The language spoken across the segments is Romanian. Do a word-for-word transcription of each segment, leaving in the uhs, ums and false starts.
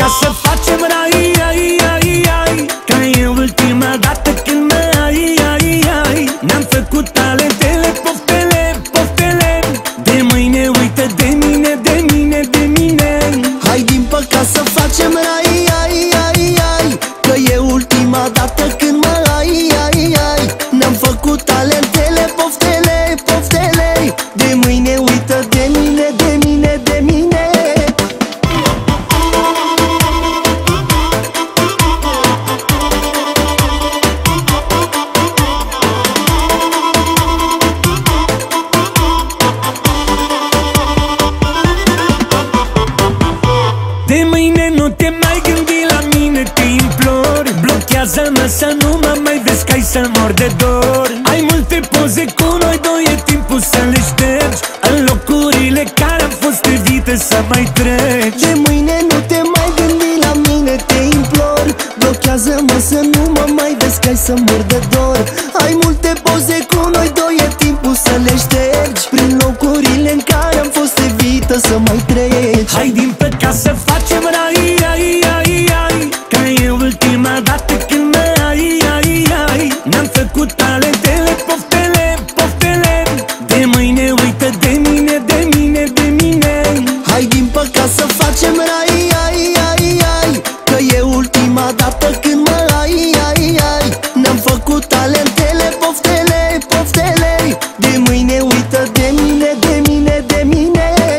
ca să facem rai, ai, ai, ai, că e ultima dată când mă ai, ai, ai. Ne-am făcut talentele, poftele, poftele. De mâine uită de mine, de mine, de mine. Hai din păcat să facem rai, ai, ai, ai, că e ultima dată când mă ai, ai, ai. Ne-am făcut talentele, poftele, poftele. De mâine uită de mine, de mine, de mine. De mâine nu te mai gândi la mine, te implor. Blochează-mă să nu mă mai vezi, că ai să mor de dor. Ai multe poze cu noi doi, e timpul să le ștergi. În locurile care am fost, evite să mai treci. De mâine nu te mai gândi la mine, te implor. Blochează-mă să nu mă mai vezi, că ai să mor de dor. Ai multe poze cu noi doi, e timpul să le ștergi. Prin locurile în care am fost, evită să mai treci. Hai din păcat să facem rai, ai, ai, ai, că e ultima dată când mă ai, ai, ai. Ne-am făcut talentele, poftele, poftele. De mâine uită de mine, de mine, de mine. Hai din păcat să facem rai, ai, ai, ai, că e ultima dată când mă ai, ai, ai. Ne-am făcut talentele, poftele, poftele. De mâine uită de mine, de mine, de mine.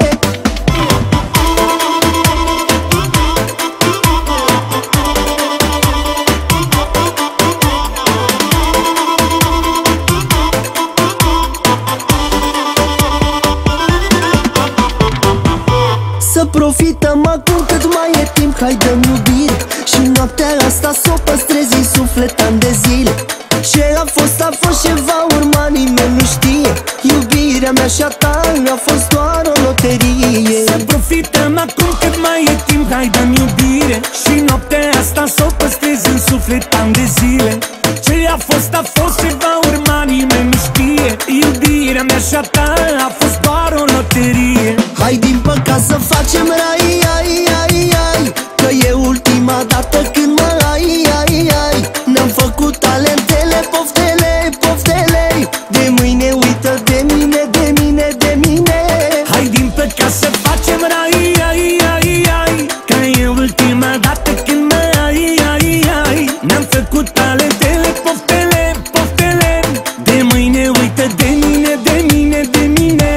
Să profităm acum cât mai e timp, hai dăm iubire. Și noaptea asta s-o păstrezi în suflet ani de zile. Ce a fost, a fost, ce va urma, nimeni nu știe. Iubirea mea și a ta a fost doar o loterie. Să profităm acum cât mai e timp, hai dăm iubire. Și noaptea asta s-o păstrezi în suflet ani de zile. Ce a fost, a fost, ce va urma, nimeni nu știe. Iubirea mea și a ta a fost doar o loterie. Hai din păcat să facem rai, ai, ai, ai, că e ultima dată când mă ai, ai, ai. Ne-am făcut talentele, poftele, poftele. De mâine uită de mine, de mine, de mine. Hai din păcat să facem rai, ai, ai, ai, că e ultima dată când mă ai, ai, ai. Ne-am făcut talentele, poftele, poftele. De mâine uită de mine, de mine, de mine.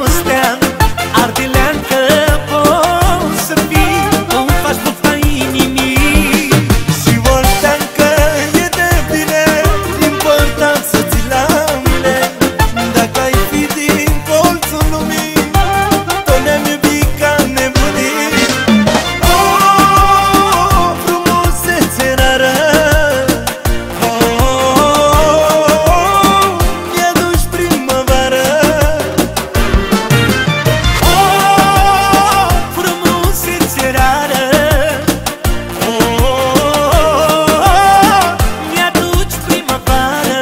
o stea ardelean, că poți să fii, îmi faci bufta inimii. Și vorbeam că e de bine, important să ți la mine. Dacă ai fi din colțul lumii, tot ne-am iubit ca nebunii. Oh, frumusețe rară, oh, mi-aduci primăvară. Oh, frumusețe rară, oh, mi-aduci primăvară.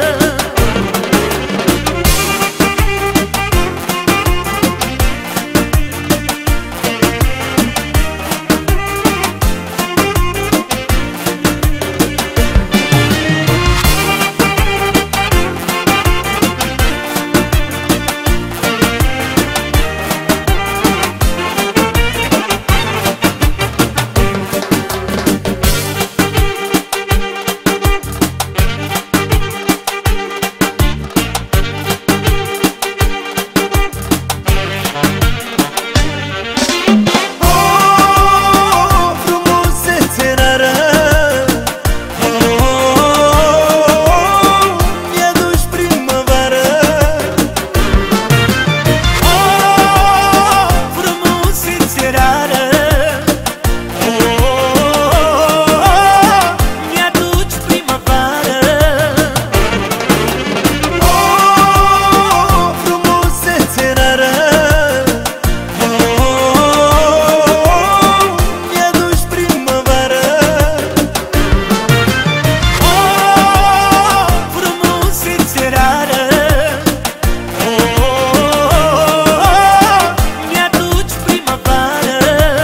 Oh, frumusețe rară, oh, mi-aduci primăvară. Oh, frumusețe rară, oh, mi-aduci primăvară. Oh, frumusețe rară, oh, mi-aduci primăvară. Oh, frumusețe rară, oh, mi-aduci primăvară.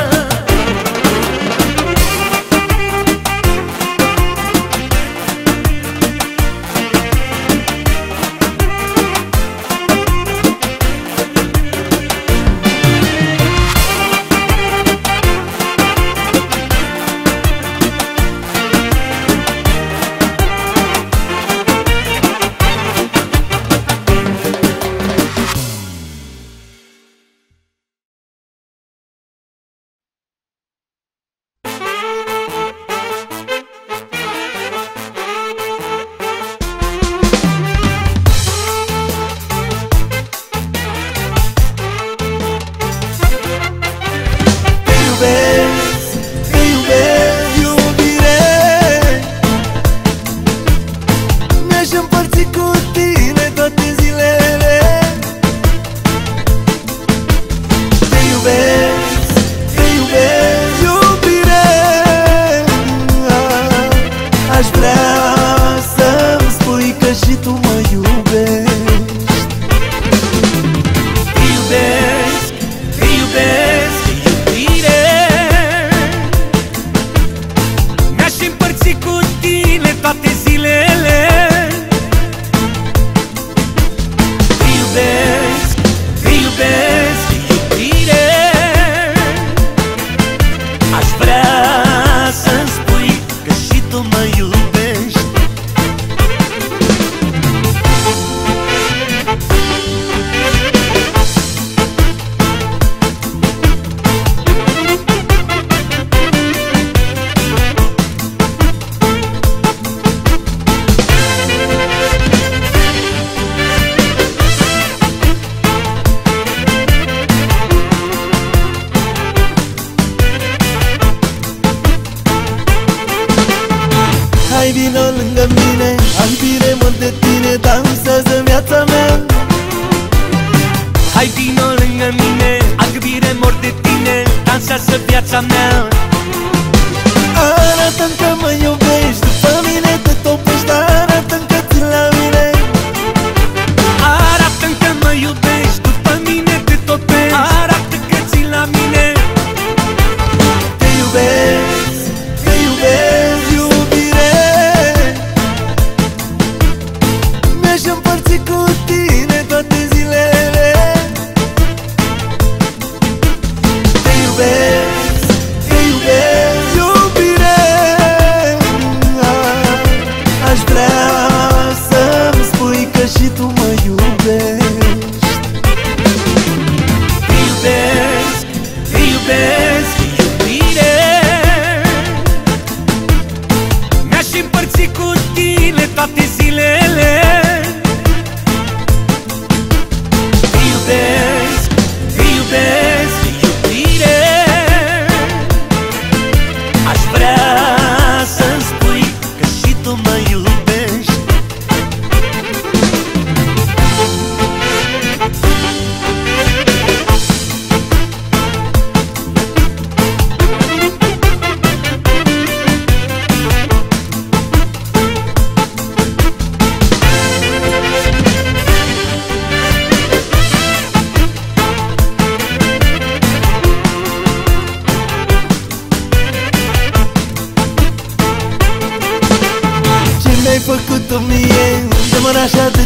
Te iubesc, te iubesc, iubire. Mi-aș împărți cu tine toate zilele. Te iubesc, te iubesc, iubire. Aș vrea să-mi spui că și tu mă iubești. Te iubesc, te iubesc, iubire. Mi-aș împărți cu tine toate zilele. Te iubesc, te iubesc, iubire. Aș vrea să-mi spui că și tu mă iubești. Hai vino lângă mine, albire mor de tine, dansează viața mea. Hai vino lângă mine, albire mor de tine, dansează viața mea. Arată-mi că mă iubești, după mine te topești. Arată-mi că țin la mine, Arată-mi că mă iubești, după mine te topești. Arată că ții la mine. te iubesc, te iubesc, iubire. Mi-aș împărți cu tine toate zilele. Te iubesc, te iubesc, iubire.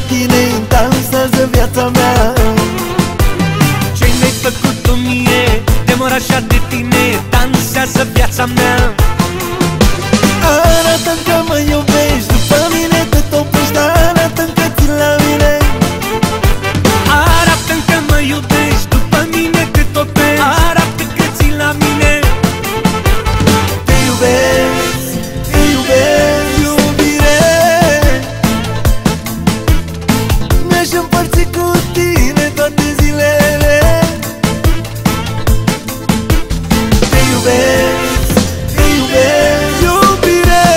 tine dansează viața mea. Ce mi-ai făcut tu mie, de mor așa de tine, dansează viața mea. Arată-mi că mă iubești, după mine te topești, arată-mi că țin la mine. Arată-mi că mă iubești, după mine te topești, arată că ții la mine. Te iubesc, te iubesc, iubire. Mi-aș împărți cu tine toate zilele. Te iubesc, te iubesc, iubire.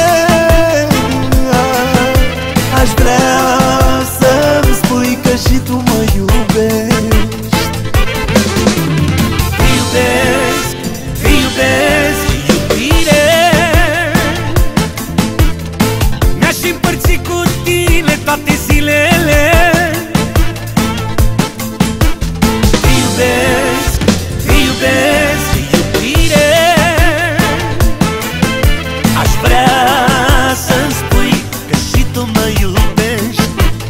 Aș vrea să-mi spui că și tu mă iubești. Te iubesc, te iubesc, iubire. Mi-aș împărți cu tine toate zilele. Te iubesc, te iubesc, iubire. Aș vrea să-mi spui că și tu mă iubești.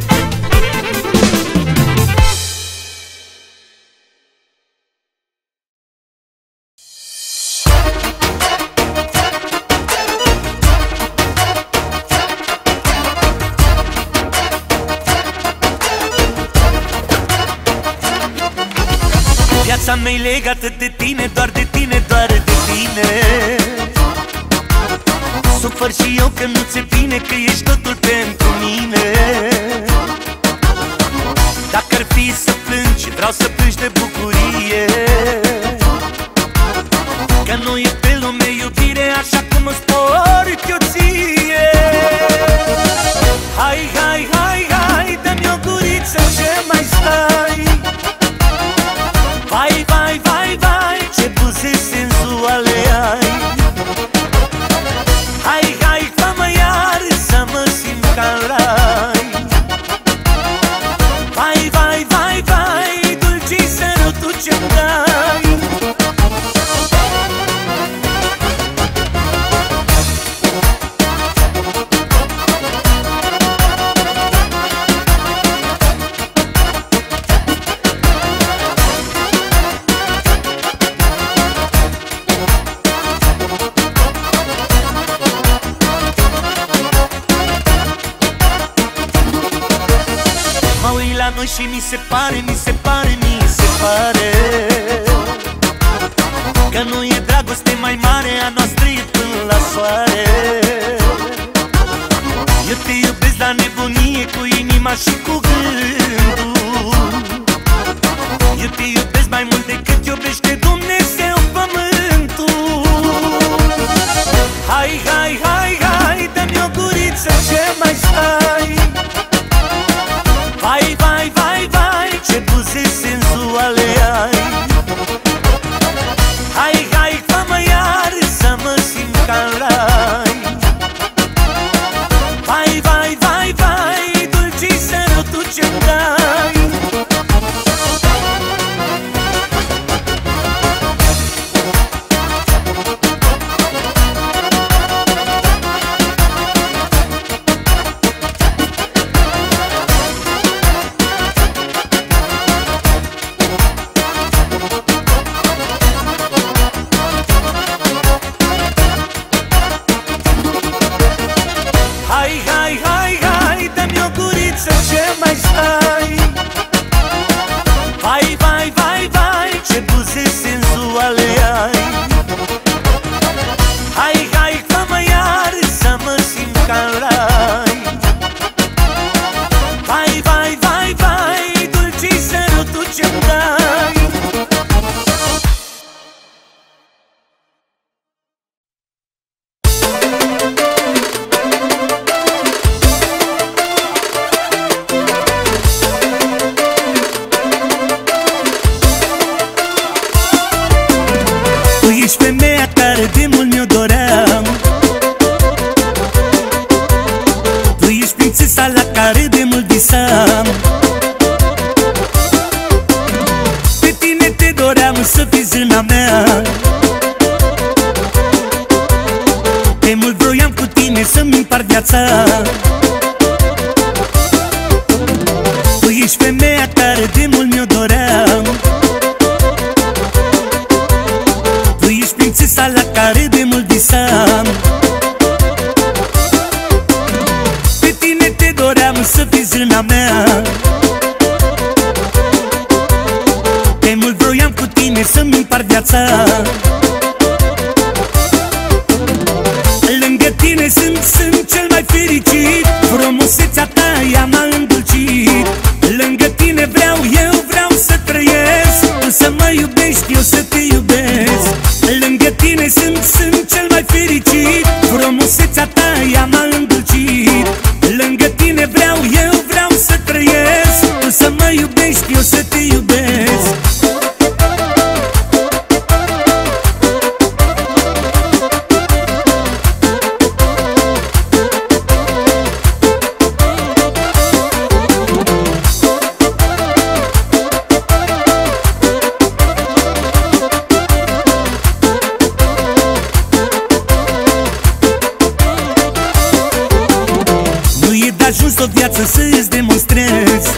Viața mea-i legată de tine, doar de tine, doar de tine. Sufăr și eu că nu ți-e bine, că ești totul pentru mine. Dacă ar fi să plângi, vreau să plângi de bucurie, că nu e pe lume iubire așa cum îți port eu ție. Hai, hai, hai, hai, dă-mi o guriță, ce mai stai? Vai, vai, vai, vai, ce buze senzuale ai. Hai, hai, fă-mă iar să mă simt ca în rai. Vai, vai, vai, vai, dulci sărutul ce-mi dai. Mă uit la noi și mi se pare, mi se pare, mi se pare că nu e dragoste mai mare, a noastră e până la soare. Eu te iubesc la nebunie, cu inima și cu gândul. Eu te iubesc mai mult decât iubește Dumnezeu pământul. Hai, hai, hai, hai, dă-mi o guriță, ce mai stai? Vai, vai, vai, vai, ce buze senzuale ai. Hai, hai, fă-mă iar să mă simt ca în rai. Vai, vai, vai, vai, dulci sărutul ce-mi dai. Hai, hai, hai, hai, dă-mi o guriță, ce mai stai? Vai, vai, vai, vai, ce buze senzuale ai. Hai, hai, fă-mă iar să mă simt ca în rai. Vai, vai, vai, vai, dulci sărutul ce-mi dai. Ești femeia care de mult mi-o doream. Tu ești prințesa la care de mult visam. Pe tine te doream să fii zâna mea. De mult vroiam cu tine să-mi împart viața. ești femeia care de mult mi-o doream. Tu ești prințesa la care de mult visam. Pe tine te doream să fii zâna mea. De mult vroiam cu tine să-mi împart viața. Lângă tine sunt, sunt cel mai fericit. Frumusețea ta ea m-a îndulcit. Lângă tine vreau, eu vreau să trăiesc. Tu să mă iubești, eu să te iubesc. Lângă tine sunt, sunt cel mai fericit. Frumusețea ta ea m-a îndulcit. Lângă tine vreau, eu vreau să trăiesc. Tu să mă iubești, eu să te iubesc. Ajuns o viață să-ți demonstrezi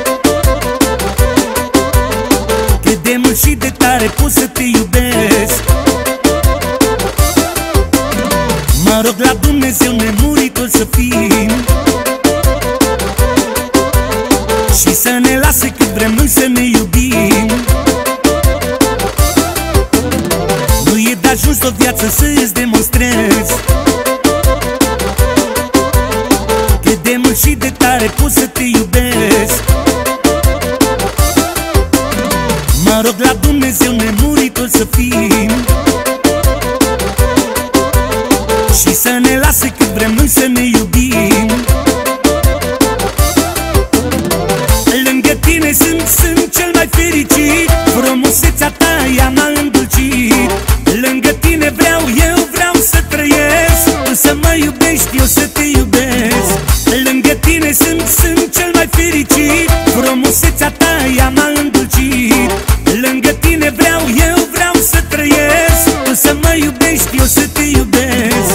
cât de mult și de tare pot să te iubesc. Mă rog la Dumnezeu nemuritor să fim și să ne lase cât vrem noi să ne iubim. Nu e de ajuns o viață să-ți demonstrezi de mult și de tare pot să te iubesc. Mă rog la Dumnezeu nemuritor să fim și să ne lase cât vrem noi să ne iubim. Lângă tine sunt, sunt cel mai fericit. Frumusețea ta ea m-a îndulcit. Lângă tine vreau, eu vreau să trăiesc. Tu să mă iubești, eu să te iubesc. Lângă tine sunt, sunt cel mai fericit. Frumusețea ta ea m-a îndulcit. Lângă tine vreau, eu vreau să trăiesc. Tu să mă iubești, eu să te iubesc.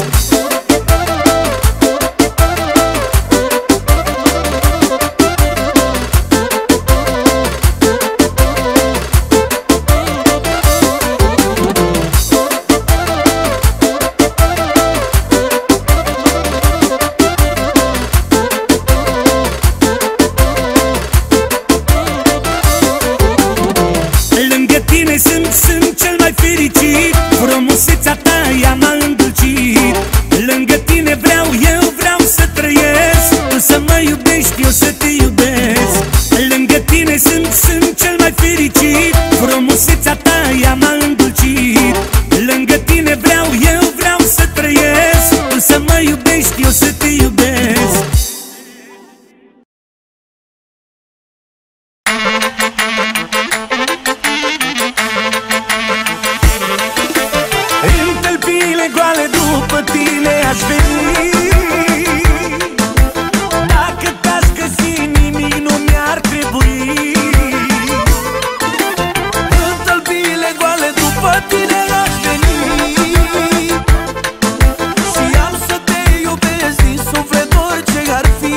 Sunt, sunt cel mai fericit. Frumusețea ta ea m-a îndulcit. Lângă tine vreau, eu vreau să trăiesc. Tu să mă iubești, eu să te iubesc. Lângă tine sunt, sunt cel mai fericit. Frumusețea ta ea m-a îndulcit. Lângă tine vreau, eu vreau să trăiesc. Tu să mă iubești, eu să te iubesc. Goale după tine aș veni. Dacă te-aș găsi, nimic nu mi-ar trebui. În tălpile goale după tine aș veni și am să te iubesc din suflet orice ar fi.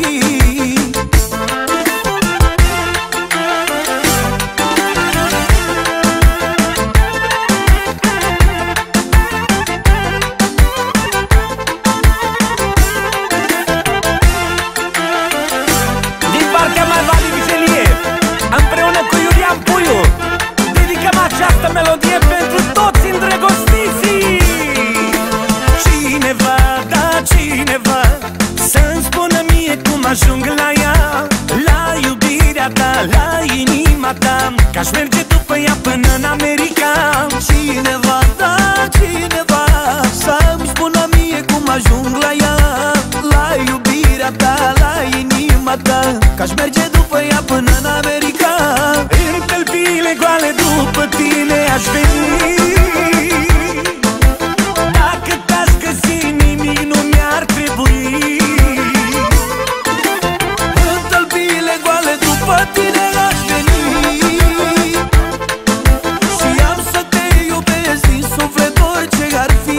Melodie pentru toți îndrăgostiții. Cineva, da, cineva să-mi spună mie cum ajung la ea, la iubirea ta, la inima ta, că-aș merge după ea până în America. Cineva, da, cineva să-mi spună mie cum ajung la ea, la iubirea ta, la inima ta, că-aș merge după ea până în America. În tălpile goale după tine aș veni. Dacă te-aș găsi, nimic nu mi-ar trebui. În tălpile goale după tine aș veni și am să te iubesc din suflet orice ar fi.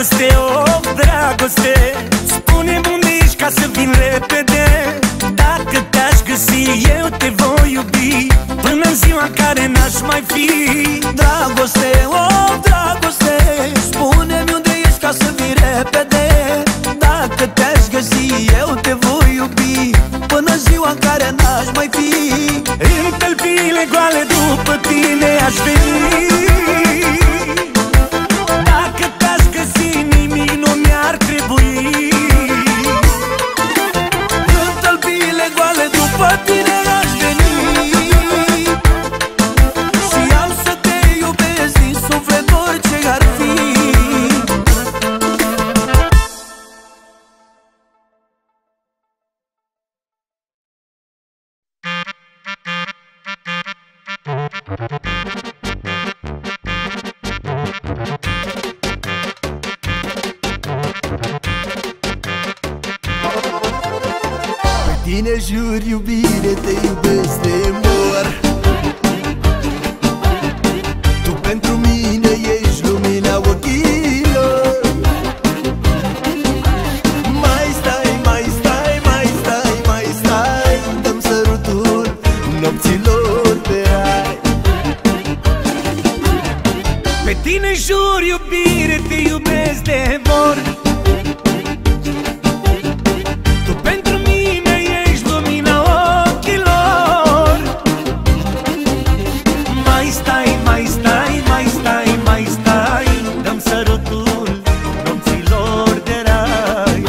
Dragoste, oh, dragoste, spune-mi unde ești ca să vin repede. Dacă te-aș găsi, eu te voi iubi până în ziua în care n-aș mai fi. Dragoste, oh, dragoste, spune-mi unde ești ca să vin repede. Dacă te-aș găsi, eu te voi iubi până în ziua în care n-aș mai fi. În tălpile goale după tine aș veni. Dacă te-aș găsi, nimic nu mi-ar trebui. În tălpile goale după tine aș veni și am să te iubesc din suflet orice ar fi. Tine jur, iubire, te iubesc de mor. Tu pentru mine ești lumina ochilor. Mai stai, mai stai, mai stai, mai stai, dăm sărutul nopților pe rai. Pe tine jur, iubire, te iubesc de mor. Tu pentru mine ești lumina ochilor. Mai stai, mai stai, mai stai, mai stai, dăm sărutul nopților de rai.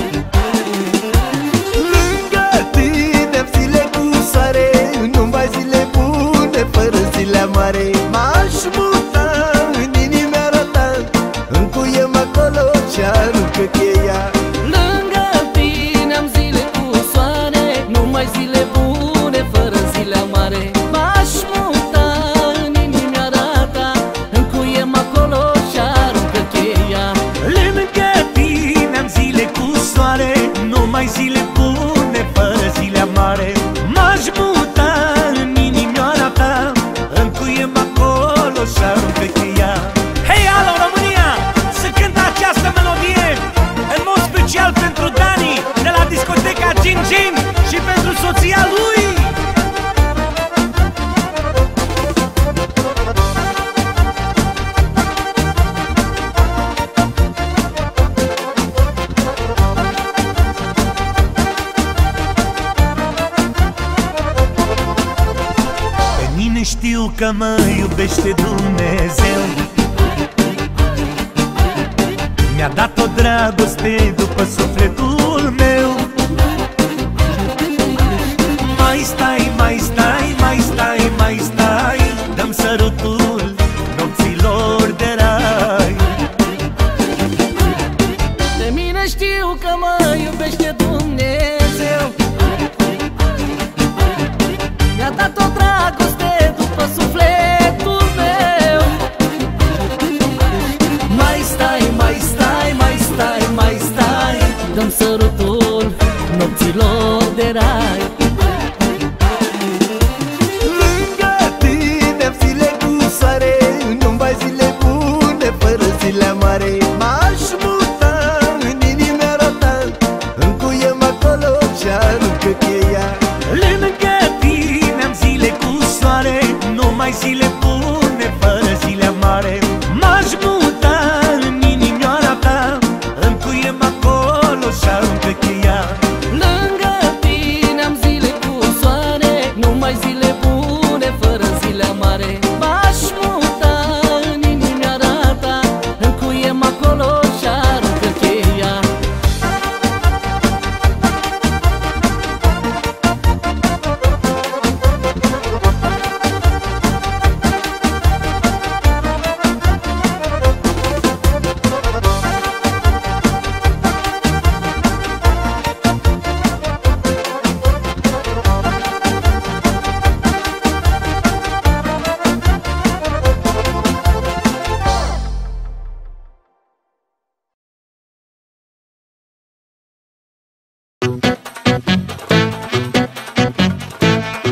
Lângă tine zile cu soare, numai zile bune fără zile amare. M-aș muta în inimea ta, încuiem acolo și aruncă cheia. Lângă tine am zile cu soare, numai zile bune fără zile amare. M-aș muta în inimea ta, încuiem acolo și aruncă cheia. Lângă tine am zile cu soare, numai zile bune fără zile amare. M-aș muta în inimioara ta, încuiem acolo și aruncă cheia. Hei, alo, România! Să cântă această melodie în mod special pentru Dani de la discoteca Gin Gin și pentru soția lui. Pe mine știu că mă iubește Dumnezeu. Mi-a dat o dragoste după sufletul meu. Mai stai, mai stai, mai stai, mai stai, dăm sărutul nopților de rai. De mine știu că mă iubește Dumnezeu. Mi-a dat o dragoste după sufletul meu. Mai stai, mai stai, mai stai, mai stai, dăm sărutul nopților de rai. Lângă tine zile cu soare, numai zile bune fără zile amare. M-aș muta în inimea ta, încuiem acolo și aruncă cheia. Lângă tine am zile cu soare, numai zile bune fără zile amare. M-aș muta în inimioara ta, încuiem acolo și aruncă cheia. Lângă tine am zile cu soare, numai zile bune fără zile amare. M-aș muta în inimioara ta, încuiem acolo și aruncă cheia.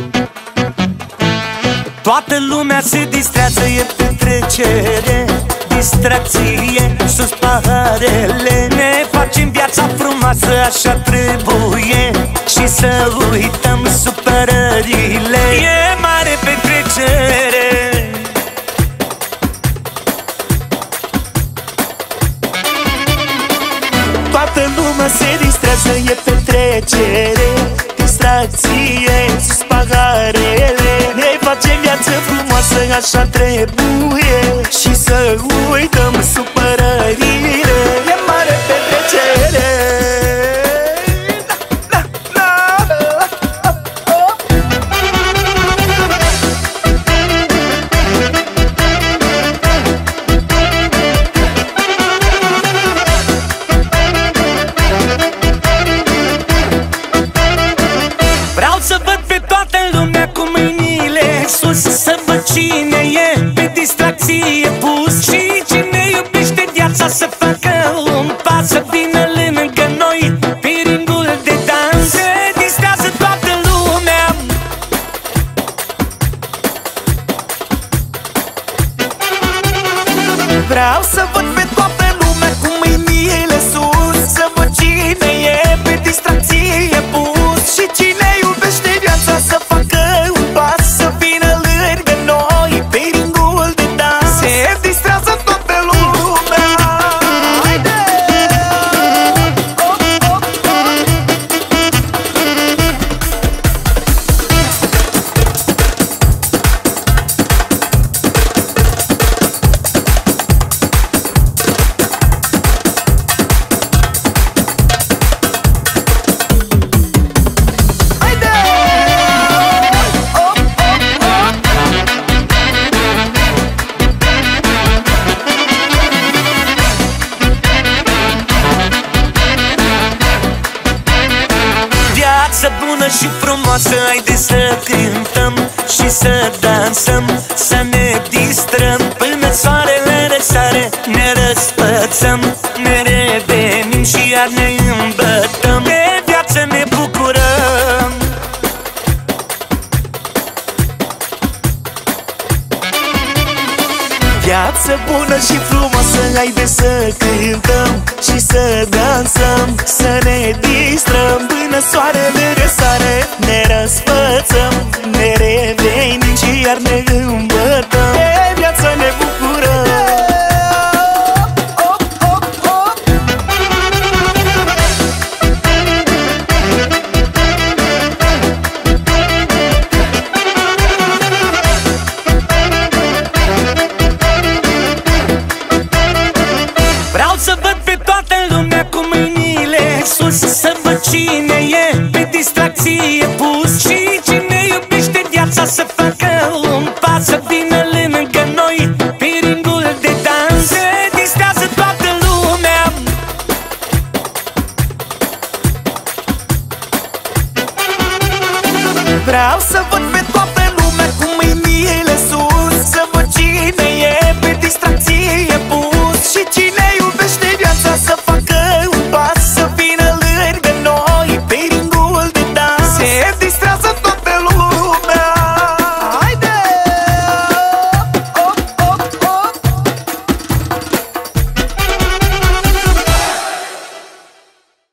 Toată lumea se distrează, e petrecere, distracție, sus paharele. Ne facem viața frumoasă, așa trebuie, și să uităm supărările. E mare petrecere. Toată lumea se distrează, e petrecere, distracție, sus paharele. Ne facem viață frumoasă, așa trebuie, și să uităm supărările. E mare petrecere. Vreau să văd pe toată lumea cu mâinile sus, să văd cine e pe distracție pus, și cine iubește viața să facă un pas, să vină lângă noi pe ringul de dans. Se distrează toată lumea. Vreau să văd pe toată lumea cu mâinile sus, să văd cine e pe distracție pus, și cine iubește viața să facă un pas, să vină lângă noi pe ringul de dans. Se distrează toată lumea. Haide! Oh, oh, oh. Viață bună și frumoasă, haide să cântăm și să dansăm, să ne distrăm până soarele răsare. Ne răspățăm, ne revenim și iar ne îmbătăm, de viață ne bucurăm. Viață bună și frumoasă, haide să cântăm și să dansăm, să ne distrăm până soarele răsare. Ne răsfățăm, ne revenim și iar ne îmbătăm, de viață ne bucurăm. Oh, oh, oh. Vreau să văd pe toată lumea cu mâinile sus, să văd cine e